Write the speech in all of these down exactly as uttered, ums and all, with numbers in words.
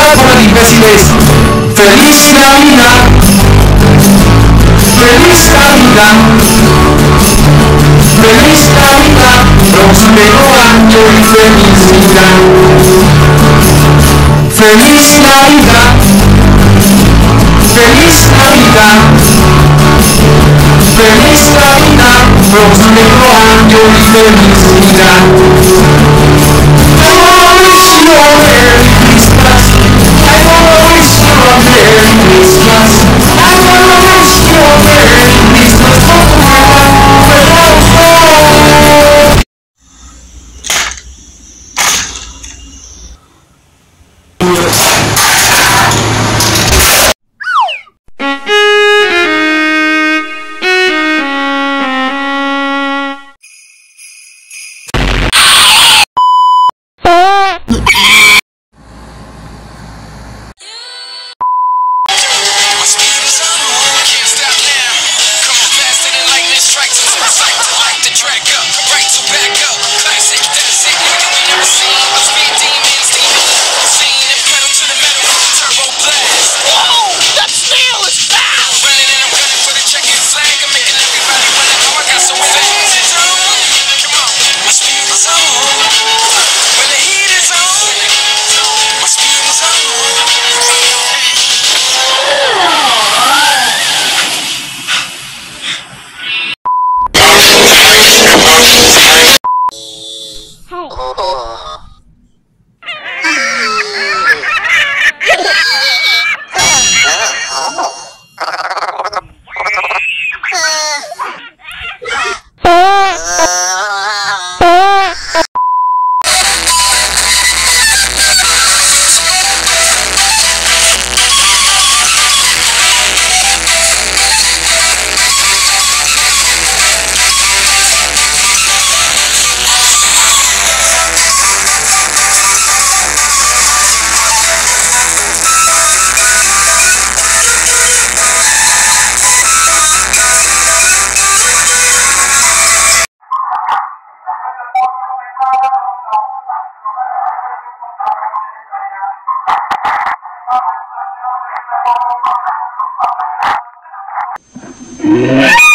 Hola imbéciles, feliz Navidad, feliz Navidad, feliz Navidad, próspero año y felicidad. Feliz Navidad, feliz Navidad, feliz Navidad, próspero año y felicidad. I wish you a Merry Christmas. I wish you a Merry Christmas. I wish you a Merry Christmas.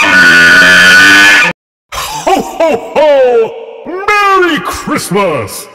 Ho, ho, ho! Merry Christmas!